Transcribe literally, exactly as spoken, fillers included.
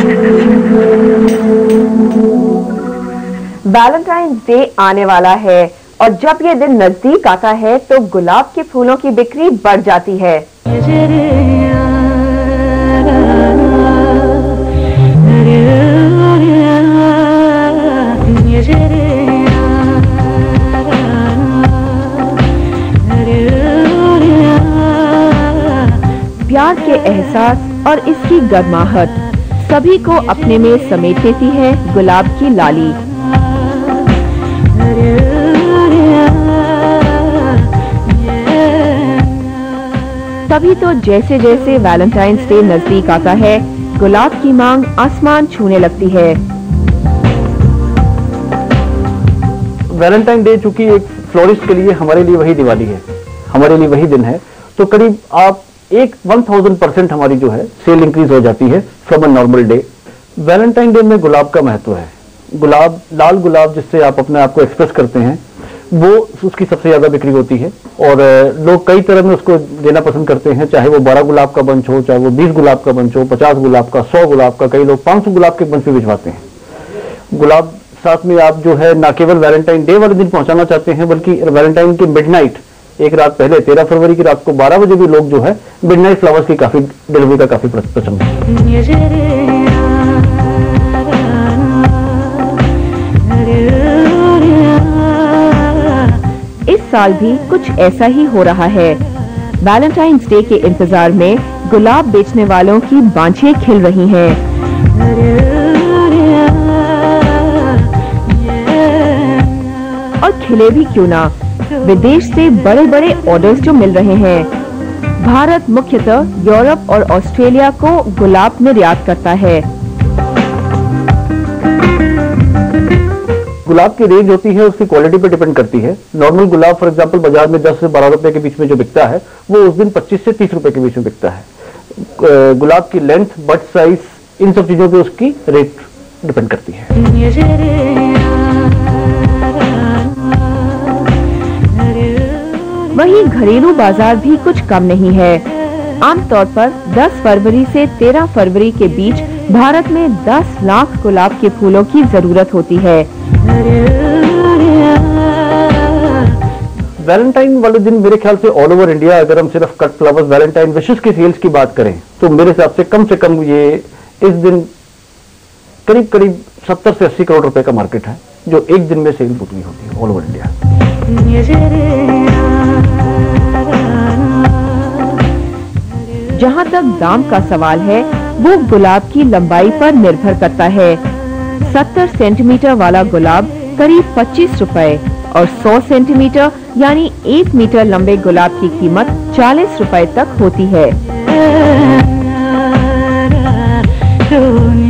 Valentine's day आने वाला है और जब ये दिन नजदीक आता है तो गुलाब के फूलों की बिक्री बढ़ जाती है। प्यार के एहसास और इसकी गर्माहट सभी को अपने में समेट लेती है गुलाब की लाली। तभी तो जैसे जैसे वैलेंटाइंस डे नजदीक आता है गुलाब की मांग आसमान छूने लगती है। वैलेंटाइन डे चूंकि एक फ्लोरिस्ट के लिए हमारे लिए वही दिवाली है, हमारे लिए वही दिन है, तो करीब आप एक वन थाउजेंड परसेंट हमारी जो है सेल इंक्रीज हो जाती है from a normal day. Valentine day में गुलाब का महत्व है। गुलाब, लाल गुलाब जिससे आप अपने आप को एक्सप्रेस करते हैं, वो उसकी सबसे ज्यादा बिक्री होती है और लोग कई तरह में उसको देना पसंद करते हैं, चाहे वो बारह गुलाब का बंच हो, चाहे वो बीस गुलाब का बंच हो, पचास गुलाब का, सौ गुलाब का, कई लोग पांच सौ गुलाब के बंच भी भिजवाते हैं। गुलाब साथ में आप जो है ना केवल वैलेंटाइन डे वाले दिन पहुंचाना चाहते हैं, बल्कि वैलेंटाइन की मिडनाइट, एक रात पहले तेरह फरवरी की रात को बारह बजे भी लोग जो है मिडनाइट फ्लावर्स की काफी डिलीवरी का काफी पसंद है। इस साल भी कुछ ऐसा ही हो रहा है। वैलेंटाइंस डे के इंतजार में गुलाब बेचने वालों की बांछें खिल रही हैं। और खिले भी क्यों ना, विदेश से बड़े बड़े ऑर्डर्स जो मिल रहे हैं। भारत मुख्यतः यूरोप और ऑस्ट्रेलिया को गुलाब निर्यात करता है। गुलाब की रेंज होती है, उसकी क्वालिटी पे डिपेंड करती है। नॉर्मल गुलाब फॉर एग्जांपल बाजार में दस से बारह रुपए के बीच में जो बिकता है, वो उस दिन पच्चीस से तीस रुपए के बीच में बिकता है। गुलाब की लेंथ, बड साइज, इन सब चीजों पे उसकी रेट डिपेंड करती है। वहीं घरेलू बाजार भी कुछ कम नहीं है। आमतौर पर दस फरवरी से तेरह फरवरी के बीच भारत में दस लाख गुलाब के फूलों की जरूरत होती है। वैलेंटाइन वाले दिन मेरे ख्याल से ऑल ओवर इंडिया, अगर हम सिर्फ कट फ्लावर्स वैलेंटाइन विशेष की सेल्स की बात करें, तो मेरे हिसाब से कम से कम ये इस दिन करीब करीब सत्तर से अस्सी करोड़ रुपए का मार्केट है, जो एक दिन में सेल होती है ऑल ओवर इंडिया। जहाँ तक दाम का सवाल है, वो गुलाब की लंबाई पर निर्भर करता है। सत्तर सेंटीमीटर वाला गुलाब करीब पच्चीस रुपए और सौ सेंटीमीटर यानी एक मीटर लंबे गुलाब की कीमत चालीस रुपए तक होती है।